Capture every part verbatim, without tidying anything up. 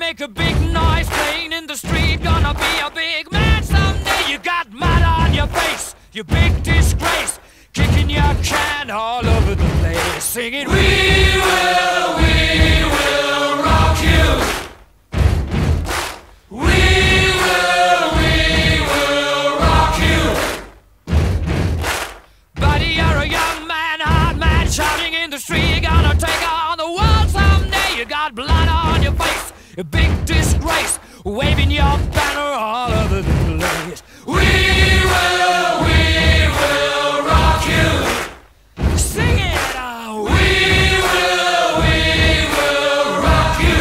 make a big noise playing in the street. Gonna be a big man someday. You got mud on your face, you big disgrace. Kicking your can all over the place, singing, we will, we will rock you. We will, we will rock you. Buddy, you're a young man, hard man, shouting in the street. You're gonna take on the world someday. You got blood on your face, a big disgrace, waving your banner all over the place. We will, we will rock you. Sing it out. We will, we will rock you.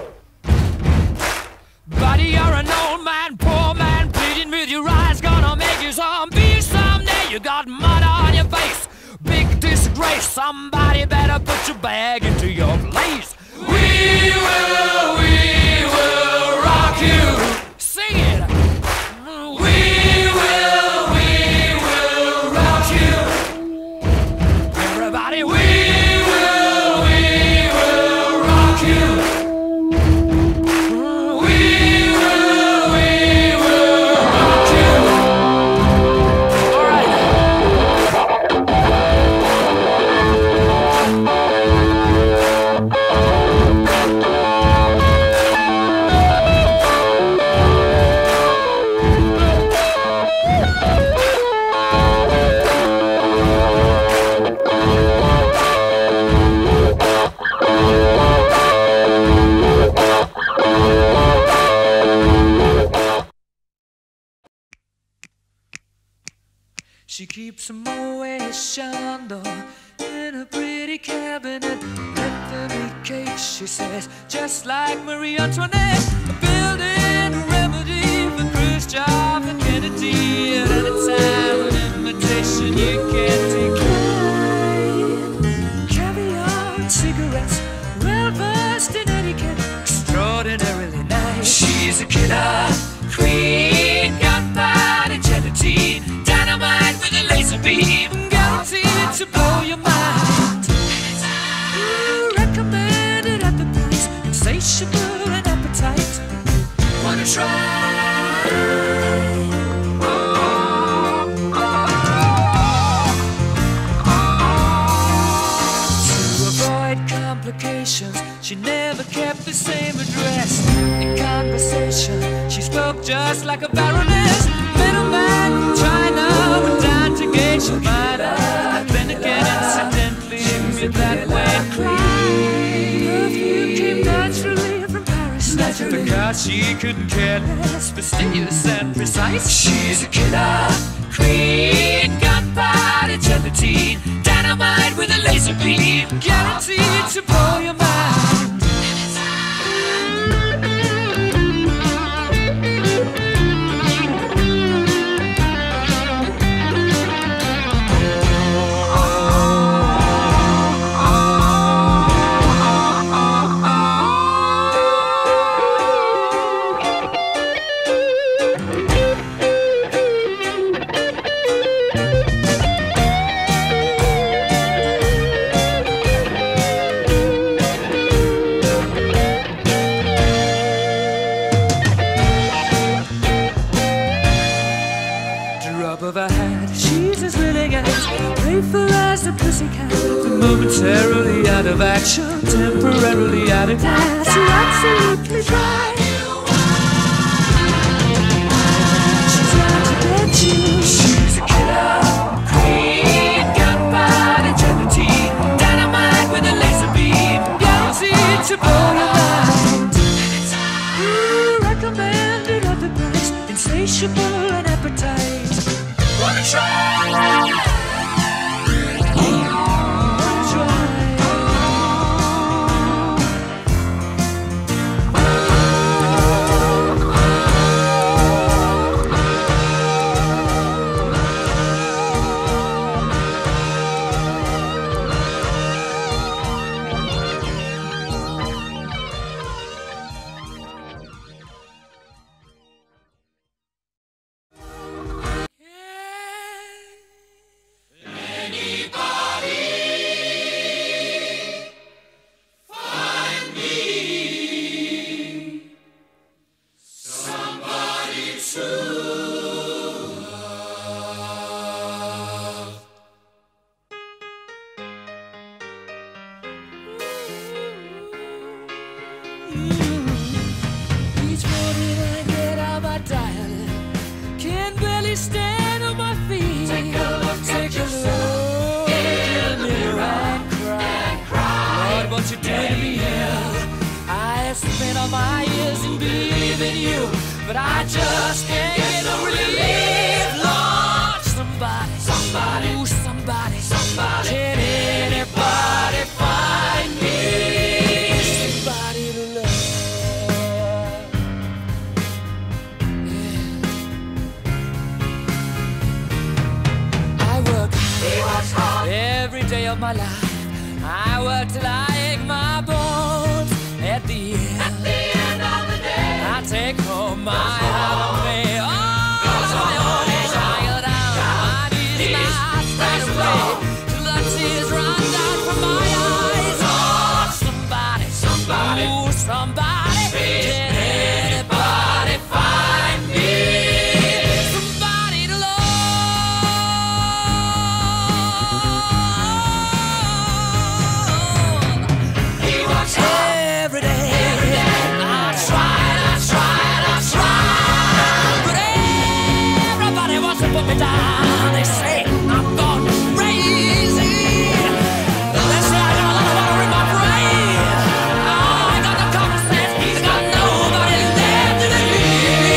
Buddy, you're an old man, poor man, pleading with your eyes. Gonna make you zombie someday. You got mud on your face, big disgrace. Somebody better put your bag into your place. We will, we will rock you. Sing it. We will, we will rock you. Everybody, we will, we will rock you. We will, we will rock you. All right. She keeps a Moet Chandon in a pretty cabinet. Bethany cake, she says, just like Marie Antoinette. A building a remedy for Khrushchev and Kennedy. At any time, an invitation you can't decline. Caviar and cigarettes, well versed in etiquette, extraordinarily nice. She's a killer queen, gunpowder gelatine, dynamite with a laser beam, guaranteed to blow your mind. Ooh, recommended at the price, insatiable and appetite. Wanna try? Oh, oh, oh. To avoid complications, she never kept the same address. In conversation, she spoke just like a baroness. Middleman from China went down to gauge your mind. Then again, incidentally, with that way clean. Perfume came naturally from Paris, naturally, because she couldn't care less, fastidious and precise. She's a killer queen, gunpowder gelatine, dynamite with a laser beam, guaranteed to blow your mind. Of her hat, she's as willing as playful as a pussycat. Momentarily out of action, temporarily out of class. You're absolutely right. She's out to get you. She's a killer queen, gunpowder gelatine, dynamite with a laser beam, guaranteed to blow your mind. Ooh, recommended at the price, insatiable and appetite. Wanna try? but I just can't get no relief. Lord, somebody, somebody, ooh, somebody, somebody, can anybody find me somebody to love? Yeah. I work hard every day of my life. I work till I ache my bones. At the end, At the end of the day, I take home my half pay. Oh, my own child down, my knees not straight away till the tears run down from my eyes. Oh, somebody, somebody, ooh, somebody, can anybody find me somebody to love? He works hard every day. Every day. I tried, I tried, I tried, but everybody wants to put me down. They say I'm gone crazy. They say I got a lot of water in my brain. Oh, I got no common sense. I got nobody left to leave me.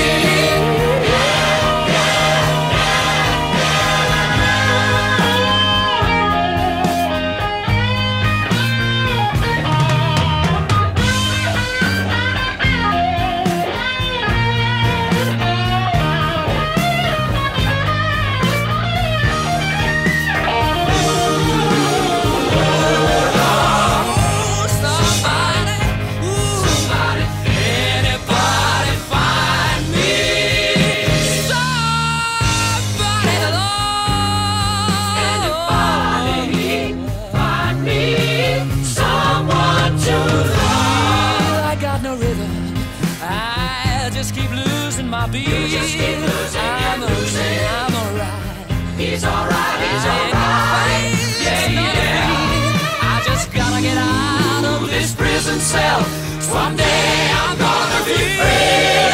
I'm losing, I'm alright. He's alright, he's alright. Yeah, yeah. I just gotta get out of this prison cell. Someday I'm gonna be free.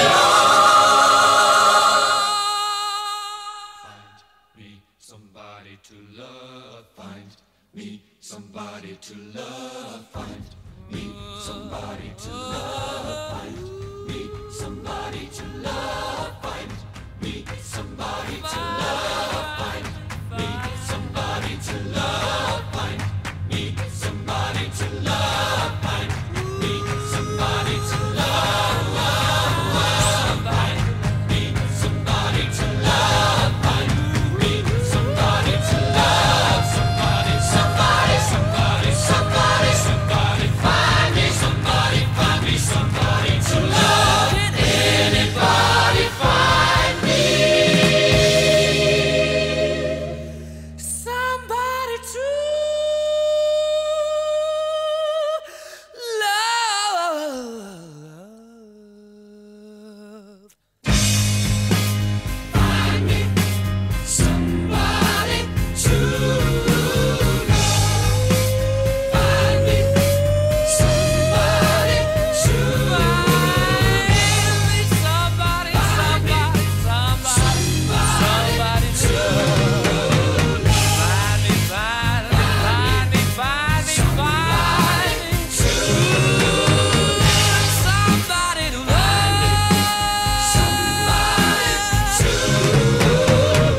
Find me somebody to love. Find me somebody to love. Find me somebody to love. Find me somebody to love. Find me somebody to love. Find me somebody to love. Find me somebody to love. Find me somebody to love. Find me somebody to love. Find me somebody to love. Somebody, somebody, somebody, somebody, somebody. Find me somebody. Find me somebody to love. Can anybody find me somebody to love? Find me somebody to love. Find me somebody to love. Find me somebody, somebody, somebody, somebody to love. Find me, find me, find me, find me, find me to love. Somebody to love. Somebody to love.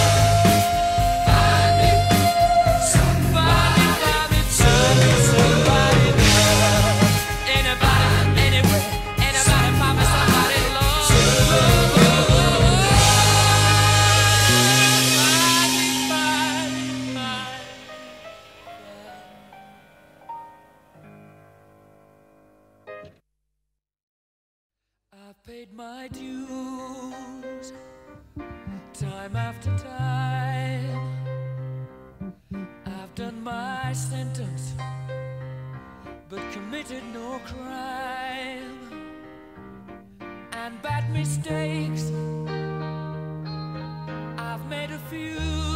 Find me somebody, find me, find me somebody to love. Anybody, anywhere, anybody, find me somebody to love. Find me, find me, find me. I've paid my dues time after time. I've done my sentence, but committed no crime. And bad mistakes, I've made a few.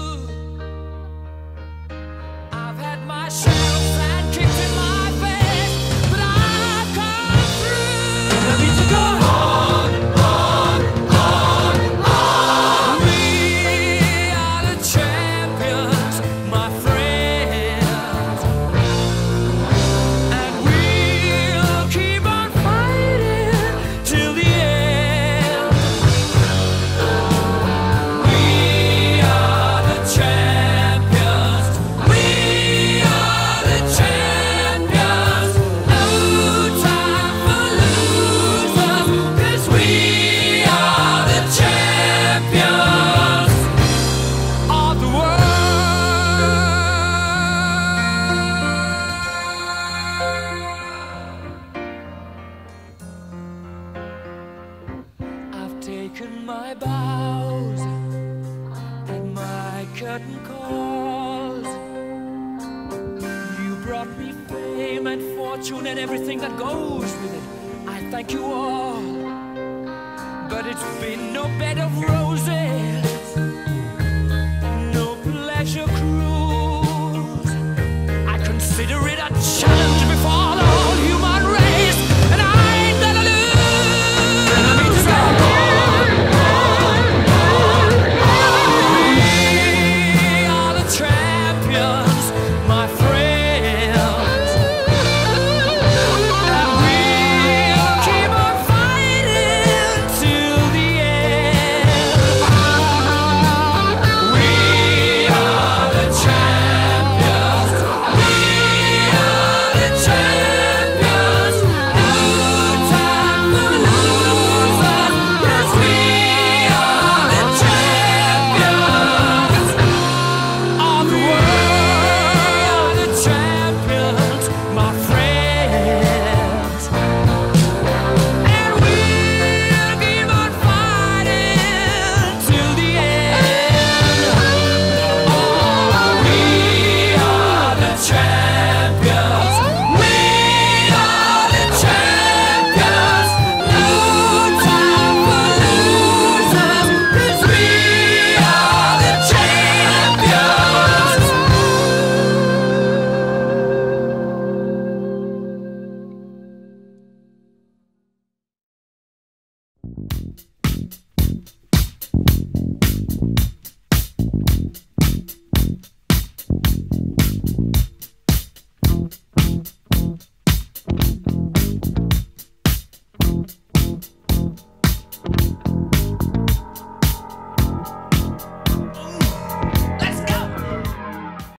I've had my share of sand kicked in my face, but I've come through. I need to go on, on, on, on. We are the champions, my friends, and we'll keep on fighting till the end. taken my bows and my curtain calls. You brought me fame and fortune and everything that goes with it. I thank you all, but it's been no bed of roses.